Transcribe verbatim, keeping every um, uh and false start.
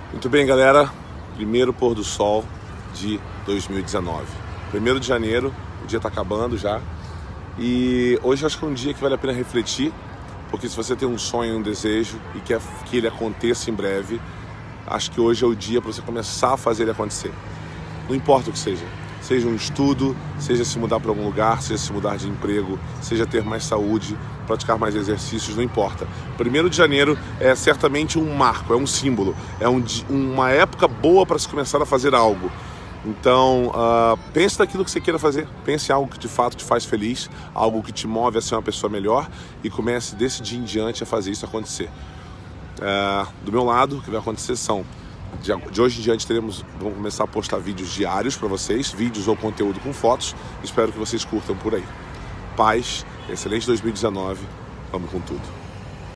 Muito bem, galera, primeiro pôr do sol de dois mil e dezenove. primeiro de janeiro, o dia está acabando já. E hoje eu acho que é um dia que vale a pena refletir, porque se você tem um sonho, um desejo e quer que ele aconteça em breve, acho que hoje é o dia para você começar a fazer ele acontecer. Não importa o que seja. Seja um estudo, seja se mudar para algum lugar, seja se mudar de emprego, seja ter mais saúde, praticar mais exercícios, não importa. primeiro de janeiro é certamente um marco, é um símbolo, é um, uma época boa para se começar a fazer algo. Então, uh, pense naquilo que você queira fazer, pense em algo que de fato te faz feliz, algo que te move a ser uma pessoa melhor e comece desse dia em diante a fazer isso acontecer. Uh, do meu lado, o que vai acontecer são, de, de hoje em diante teremos, vamos começar a postar vídeos diários para vocês, vídeos ou conteúdo com fotos, espero que vocês curtam por aí. Paz, excelente dois mil e dezenove, vamos com tudo.